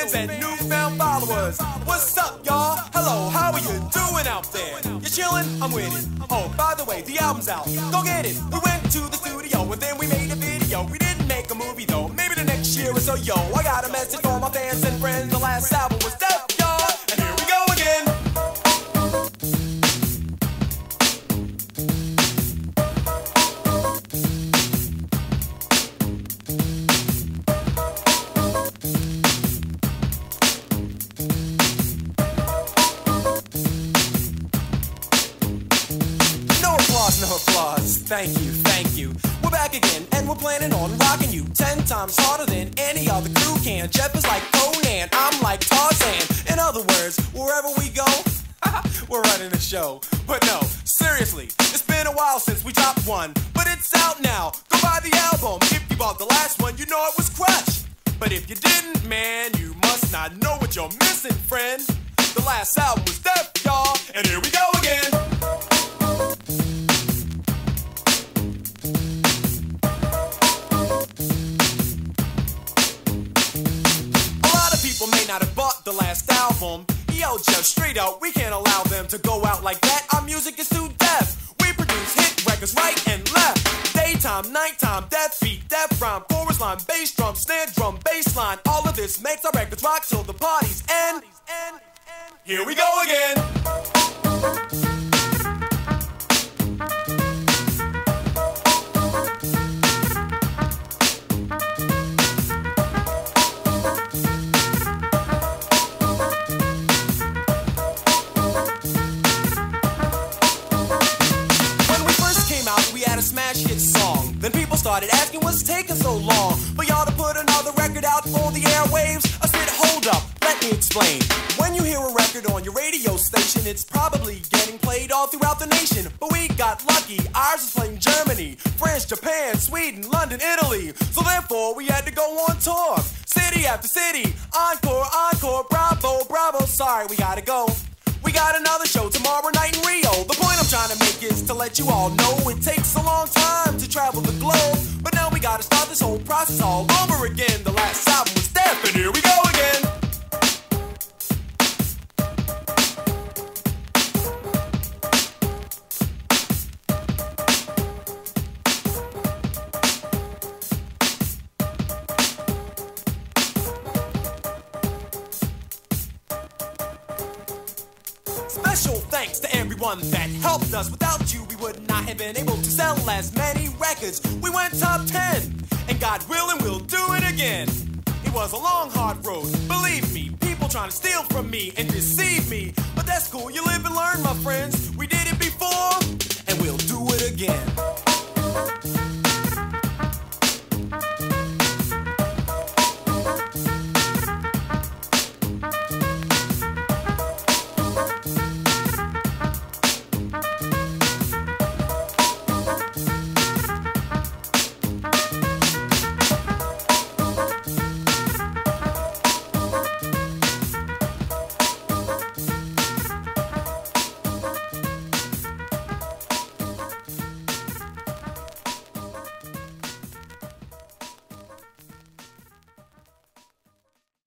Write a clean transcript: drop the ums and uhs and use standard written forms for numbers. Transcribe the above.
fans and newfound followers. What's up, y'all? Hello, how are you doing out there? You chillin'? I'm with it. Oh, by the way, the album's out. Go get it. We went to the studio and then we made a video. We didn't make a movie though. Maybe the next year or so, yo. I got a message for my fans and friends. The last album was Def, y'all. And here we go again. No applause, thank you. We're back again, and we're planning on rocking you 10 times harder than any other crew can. Jeff is like Conan, I'm like Tarzan. In other words, wherever we go, we're running the show. But no, seriously, it's been a while since we dropped one, but it's out now. Go buy the album. If you bought the last one, you know it was crushed. But if you didn't, man, you must not know what you're missing, friend. The last album was Def, y'all, and here we go again. May not have bought the last album. Yo, just straight up, we can't allow them to go out like that. Our music is too deaf. We produce hit records right and left. Daytime, nighttime, death beat, death rhyme, chorus line, bass drum, snare drum, bass line. All of this makes our records rock till the parties end. Here we go again. Smash hit song. Then people started asking what's taking so long for y'all to put another record out on the airwaves. I said, hold up, let me explain. When you hear a record on your radio station, it's probably getting played all throughout the nation. But we got lucky, ours is playing Germany, France, Japan, Sweden, London, Italy. So therefore we had to go on tour, city after city. Encore, encore, bravo, bravo. Sorry, we gotta go. We got another show tomorrow night in Rio. The point I'm trying to make is to let you all know it takes a long time to travel the globe. But now we gotta start this whole process all over again. The last album was Def, and here we go again. Special thanks to everyone that helped us. Without you, we would not have been able to sell as many records. We went top 10, and God willing, we'll do it again. It was a long, hard road, believe me. People trying to steal from me and deceive me. But that's cool, you live and learn, my friends. We did it before,